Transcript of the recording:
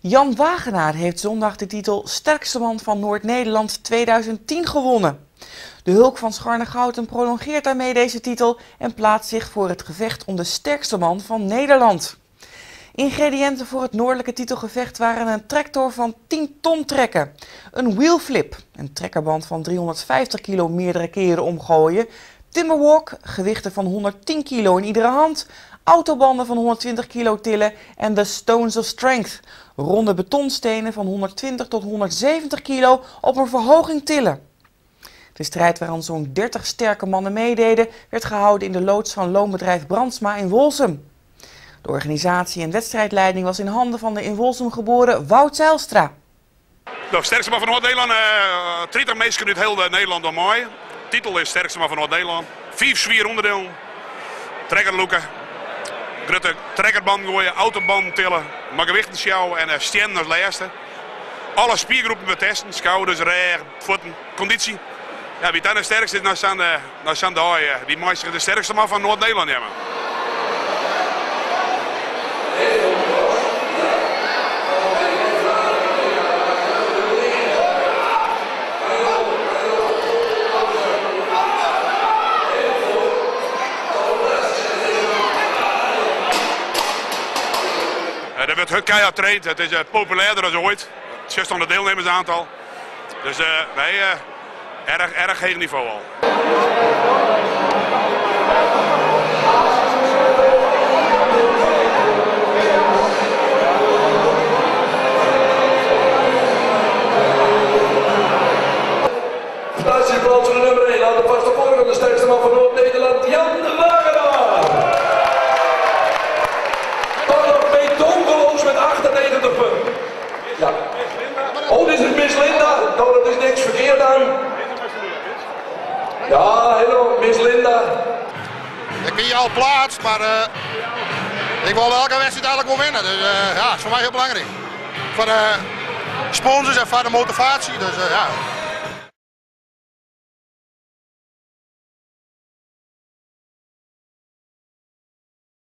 Jan Wagenaar heeft zondag de titel Sterkste Man van Noord-Nederland 2010 gewonnen. De Hulk van Scharnegouten prolongeert daarmee deze titel en plaatst zich voor het gevecht om de sterkste man van Nederland. Ingrediënten voor het noordelijke titelgevecht waren een tractor van 10 ton trekken, een wheelflip, een trekkerband van 350 kilo meerdere keren omgooien, timberwalk, gewichten van 110 kilo in iedere hand, autobanden van 120 kilo tillen en de Stones of Strength, ronde betonstenen van 120 tot 170 kilo op een verhoging tillen. De strijd waaraan zo'n 30 sterke mannen meededen werd gehouden in de loods van loonbedrijf Brandsma in Wolsum. De organisatie en wedstrijdleiding was in handen van de in Wolsum geboren Wout Zijlstra. De sterkste man van Noord-Nederland, 30 mensen uit heel Nederland door mij. De titel is sterkste man van Noord-Nederland. 5 zwier onderdelen, trekkerloeken, grote trekkerband gooien, autoband tillen, maar gewichten sjouwen en stenen als laatste. Alle spiergroepen betesten, schouders, rug, voeten, conditie. Ja, wie dan de sterkste is, naar Sandai, die meester de sterkste man van Noord-Nederland hebben. Er wordt keihard getraind, het is populairder dan ooit. Het 600 deelnemersaantal. Dus wij erg hoog niveau al. Statieplaats voor de nummer 1 aan de vaste volgende sterkste man van Noord-Nederland, Jan Wagenaar. Betongeloos met 98 punten. Ja. Oh, dit is Miss Linda. Nou, dat is niks verkeerd aan. Ja, hallo, Miss Linda. Ik ben hier al plaats, maar ik wil elke wedstrijd eigenlijk wel winnen. Dus ja, dat is voor mij heel belangrijk. Voor de sponsors en voor de motivatie. Dus ja.